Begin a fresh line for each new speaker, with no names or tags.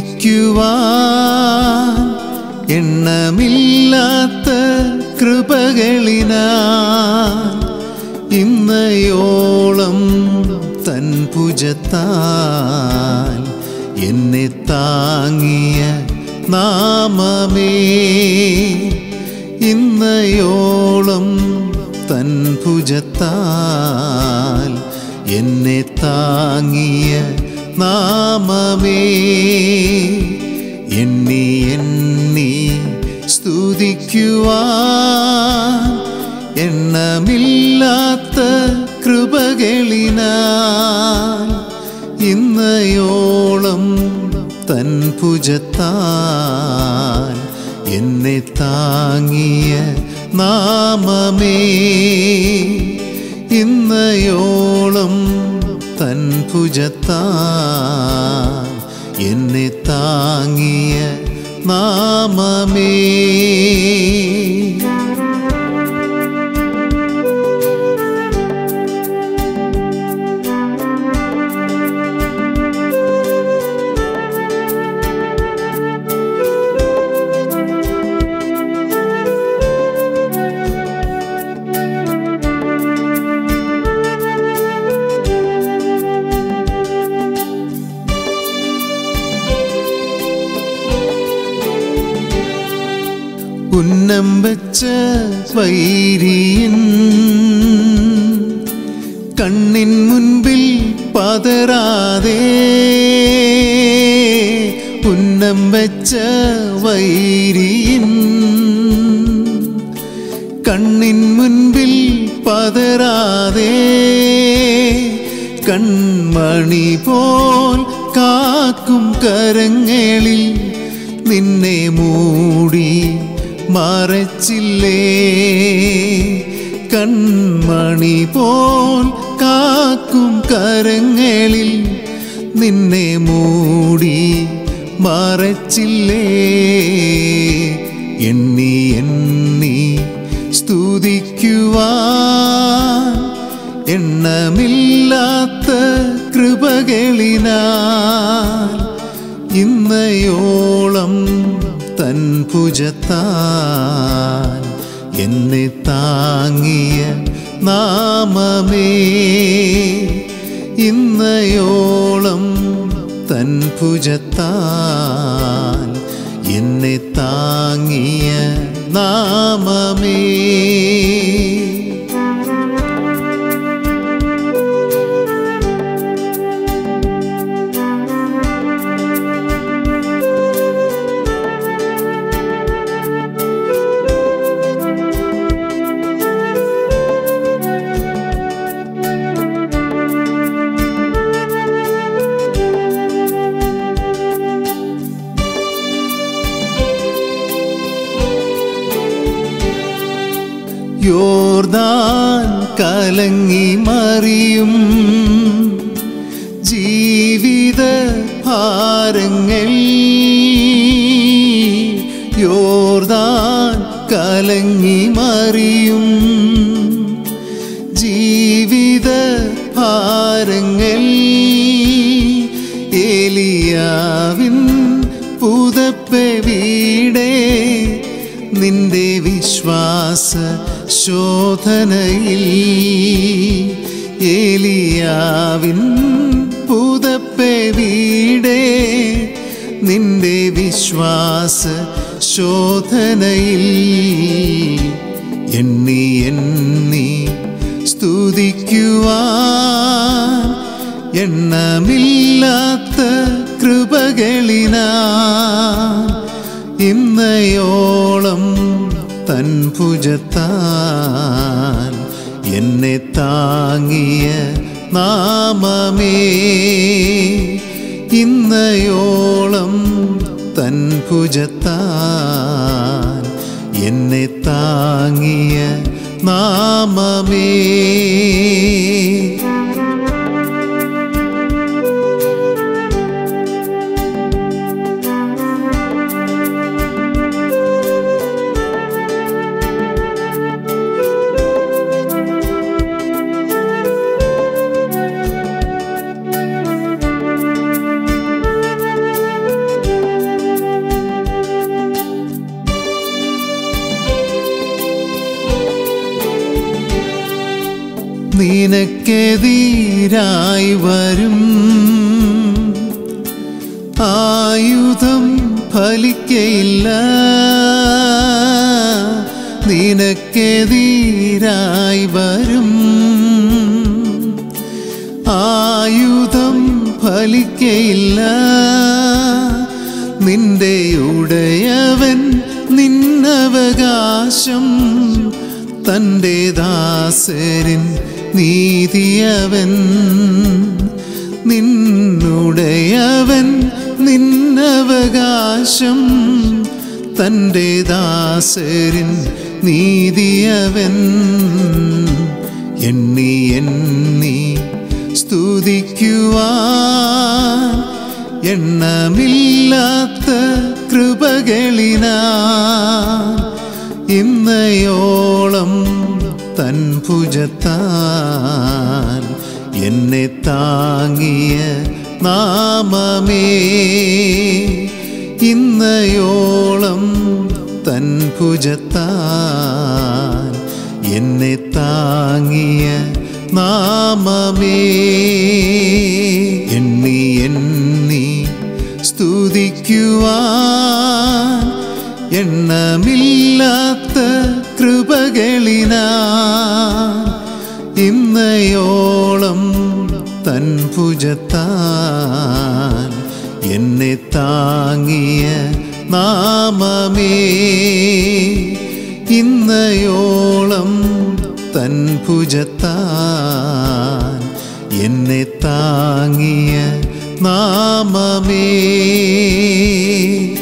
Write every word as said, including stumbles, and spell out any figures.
സ്തുതിക്കുവാൻ എണ്ണമില്ലാത്ത കൃപകളിനാൽ ഇന്നയോളം തൻ ഭുജത്താൽ എന്നെ താങ്ങിയ നാമമേ, ഇന്നയോളം തൻ ഭുജത്താൽ എന്നെ താങ്ങിയ നാമമേ, എണ്ണി എണ്ണി സ്തുതിക്കുവാൻ എണ്ണമില്ലാത്ത കൃപകളിനാൽ ഇന്നയോളം തൻ ഭുജത്താൽ എന്നെ താങ്ങിയ നാമമേ, ഇന്നയോളം തൻ ഭുജത്താൽ എന്നെ താങ്ങിയ നാമമേ. ഉന്നം വെച്ച വൈരിയൻ കണ്ണിൻ മുൻപിൽ പതറാതെ, ഉന്നം വെച്ച വൈരിയൻ കണ്ണിൻ മുൻപിൽ പതറാതെ, കൺമണി പോൽ കാക്കും കരങ്ങളിൽ നിന്നെ മൂടി മറച്ചില്ലേ, കൺമണി പോൽ കാക്കും കരങ്ങളിൽ നിന്നെ മൂടി മറച്ചില്ലേ, എണ്ണി എണ്ണി സ്തുതിക്കുവാൻ എണ്ണമില്ലാത്ത കൃപകളിനാൽ ഇന്നയോളം തൻ ഭുജത്താൽ എന്നെ താങ്ങിയ നാമമേ, ഇന്നയോളം തൻ ഭുജത്താൽ എന്നെ താങ്ങിയ നാമമേ. യോർദാൻ കലങ്ങി മറിയും ജീവിത ഭാരങ്ങൾ, യോർദാൻ കലങ്ങി മറിയും ജീവിത ഭാരങ്ങൾ, ഏലിയാവിൻ പുതപ്പെ വീടേ നിന്റെ വിശ്വാസ ശോധനയിൽ, ഏലിയാവിൻ പുതപ്പെ വീടേ നിന്റെ വിശ്വാസ ശോധനയിൽ, എണ്ണി എണ്ണി സ്തുതിക്കുവാൻ എണ്ണമില്ലാത്ത കൃപകളിനാൽ ഇന്നയോളം തൻ ഭുജത്താൽ എന്നെ താങ്ങിയ നാമമേ, ഇന്നയോളം തൻ ഭുജത്താൽ എന്നെ താങ്ങിയ നാമമേ. നിനക്കെതിരായി വരും. ആയുധം ഫലിക്കയില്ല, നിനക്കെതിരായി വരും. ആയുധം ഫലിക്കയില്ല, നിന്റെ ഉടയവൻ നിന്നവകാശം, തൻ്റെ ദാസരിൻ നീതിയവൻ. നിന്നുടയവൻ നിന്നവകാശം, തൻ്റെ ദാസരിൻ നീതിയവൻ. എണ്ണി എണ്ണി സ്തുതിക്കുവാൻ എണ്ണമില്ലാത്ത കൃപകളിനാ ഇന്നയോളം തൻ ഭുജത്താൽ എന്നെ താങ്ങിയ നാമമേ. ഇന്നയോളം തൻ ഭുജത്താൽ എന്നെ താങ്ങിയ നാമമേ. എണ്ണി എണ്ണി സ്തുതിക്കുവാൻ എണ്ണമില്ലാത്ത കൃപകളിനാ ഇന്നയോളം തൻ ഭുജത്താൽ എന്നെ താങ്ങിയ നാമമേ. ഇന്നയോളം തൻ ഭുജത്താൽ എന്നെ താങ്ങിയ നാമമേ.